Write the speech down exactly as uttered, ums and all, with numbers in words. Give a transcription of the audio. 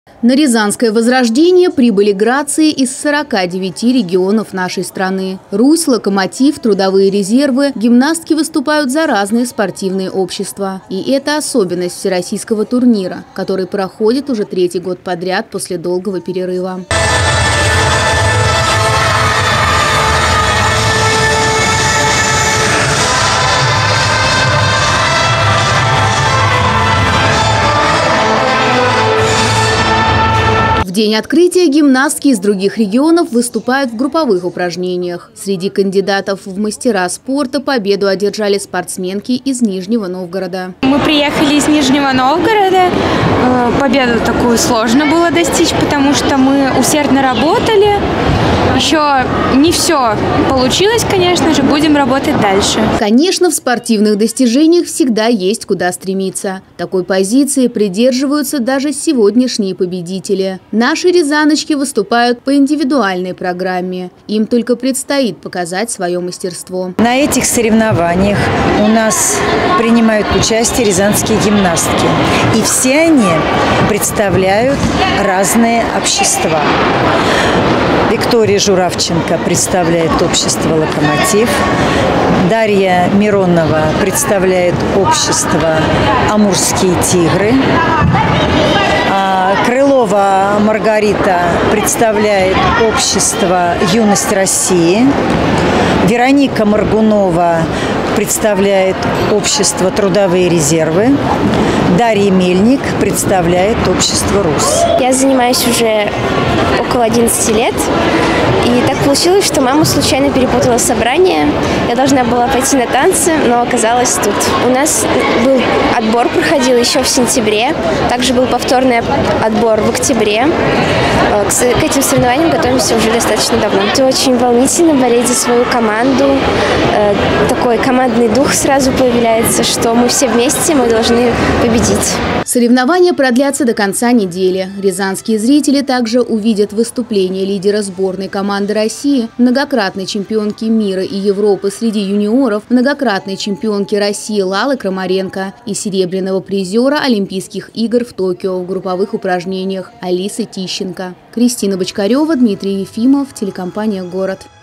На Рязанское возрождение прибыли грации из сорока девяти регионов нашей страны. Русь, Локомотив, Трудовые резервы, гимнастки выступают за разные спортивные общества. И это особенность всероссийского турнира, который проходит уже третий год подряд после долгого перерыва. В день открытия гимнастки из других регионов выступают в групповых упражнениях. Среди кандидатов в мастера спорта победу одержали спортсменки из Нижнего Новгорода. Мы приехали из Нижнего Новгорода. Победу такую сложно было достичь, потому что мы усердно работали. Еще не все получилось, конечно же, будем работать дальше. Конечно, в спортивных достижениях всегда есть куда стремиться. Такой позиции придерживаются даже сегодняшние победители. Наши рязаночки выступают по индивидуальной программе. Им только предстоит показать свое мастерство. На этих соревнованиях у нас принимают участие рязанские гимнастки. И все они представляют разные общества. Виктория Журавченко представляет общество «Локомотив». Дарья Миронова представляет общество «Амурские тигры». Крылова Маргарита представляет общество «Юность России». Вероника Маргунова представляет общество «Трудовые резервы». Дарья Мельник представляет общество «Русь». Я занимаюсь уже около одиннадцати лет. И так получилось, что мама случайно перепутала собрание. Я должна была пойти на танцы, но оказалась тут. У нас был отбор, проходил еще в сентябре. Также был повторный отбор в октябре. К этим соревнованиям готовимся уже достаточно давно. Это очень волнительно болеть за свою команду. Такой командный дух сразу появляется, что мы все вместе, мы должны победить. Соревнования продлятся до конца недели. Рязанские зрители также увидят выступление лидера сборной команды России, многократной чемпионки мира и Европы среди юниоров, многократной чемпионки России Лалы Крамаренко и серебряного призера Олимпийских игр в Токио в групповых упражнениях Алисы Тищенко. Кристина Бочкарева, Дмитрий Ефимов, телекомпания «Город».